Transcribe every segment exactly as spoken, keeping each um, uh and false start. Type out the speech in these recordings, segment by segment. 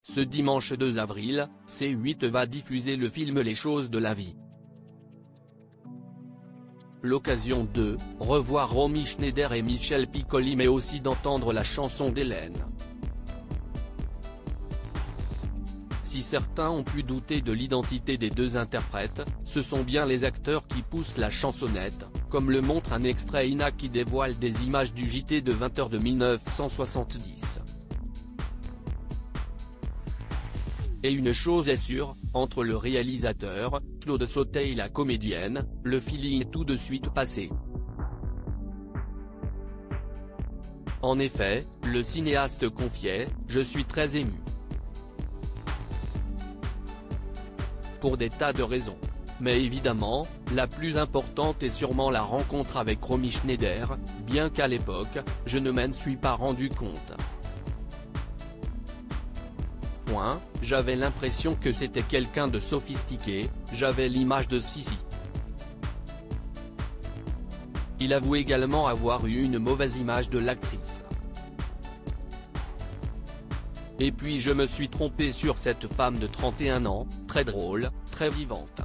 Ce dimanche deux avril, C huit va diffuser le film Les choses de la vie. L'occasion de revoir Romy Schneider et Michel Piccoli, mais aussi d'entendre la chanson d'Hélène. Si certains ont pu douter de l'identité des deux interprètes, ce sont bien les acteurs qui poussent la chansonnette, comme le montre un extrait I N A qui dévoile des images du J T de vingt heures de mille neuf cent soixante-dix. Et une chose est sûre, entre le réalisateur, Claude Sautet et la comédienne, le feeling est tout de suite passé. En effet, le cinéaste confiait « Je suis très ému. Pour des tas de raisons. Mais évidemment, la plus importante est sûrement la rencontre avec Romy Schneider, bien qu'à l'époque, je ne m'en suis pas rendu compte. Point, j'avais l'impression que c'était quelqu'un de sophistiqué, j'avais l'image de Sissi. Il avoue également avoir eu une mauvaise image de l'actrice. Et puis je me suis trompé sur cette femme de trente et un ans, très drôle, très vivante.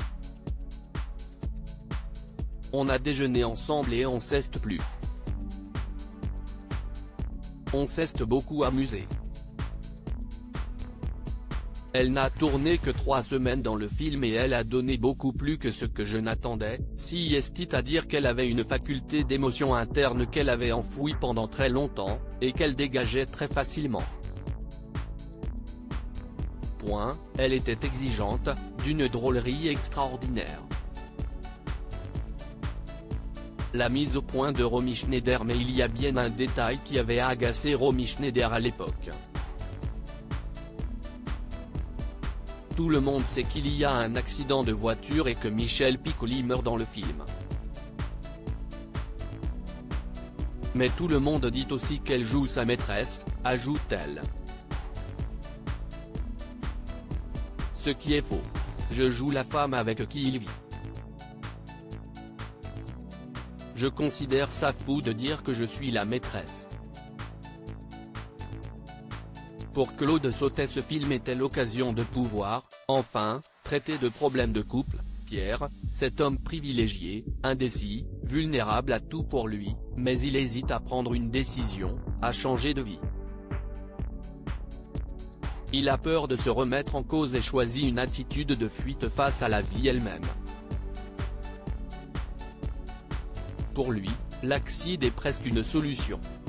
On a déjeuné ensemble et on s'est plus. On s'est beaucoup amusé. Elle n'a tourné que trois semaines dans le film et elle a donné beaucoup plus que ce que je n'attendais, si est à dire qu'elle avait une faculté d'émotion interne qu'elle avait enfouie pendant très longtemps, et qu'elle dégageait très facilement. Point, elle était exigeante, d'une drôlerie extraordinaire. La mise au point de Romy Schneider. Mais il y a bien un détail qui avait agacé Romy Schneider à l'époque. Tout le monde sait qu'il y a un accident de voiture et que Michel Piccoli meurt dans le film. Mais tout le monde dit aussi qu'elle joue sa maîtresse, ajoute-t-elle. Ce qui est faux. Je joue la femme avec qui il vit. Je considère ça fou de dire que je suis la maîtresse. Pour Claude Sautet, ce film était l'occasion de pouvoir, enfin, traiter de problèmes de couple. Pierre, cet homme privilégié, indécis, vulnérable à tout pour lui, mais il hésite à prendre une décision, à changer de vie. Il a peur de se remettre en cause et choisit une attitude de fuite face à la vie elle-même. Pour lui, l'acide est presque une solution.